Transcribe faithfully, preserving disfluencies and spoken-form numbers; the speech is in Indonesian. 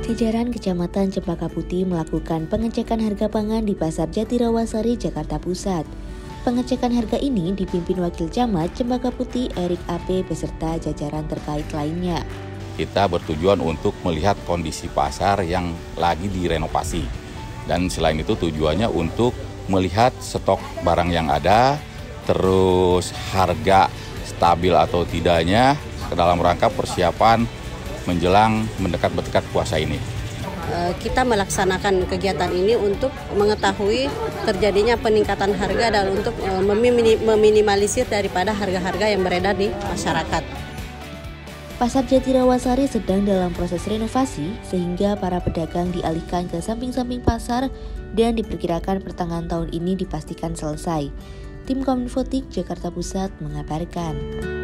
Jajaran Kecamatan Cempaka Putih melakukan pengecekan harga pangan di Pasar Jatirawasari, Jakarta Pusat. Pengecekan harga ini dipimpin Wakil Camat Cempaka Putih Erik A P beserta jajaran terkait lainnya. Kita bertujuan untuk melihat kondisi pasar yang lagi direnovasi. Dan selain itu tujuannya untuk melihat stok barang yang ada, terus harga stabil atau tidaknya dalam rangka persiapan menjelang mendekat-dekat puasa ini. Kita melaksanakan kegiatan ini untuk mengetahui terjadinya peningkatan harga dan untuk meminimalisir daripada harga-harga yang beredar di masyarakat. Pasar Jatirawasari sedang dalam proses renovasi sehingga para pedagang dialihkan ke samping-samping pasar dan diperkirakan pertengahan tahun ini dipastikan selesai. Tim Kominfotik Jakarta Pusat mengabarkan.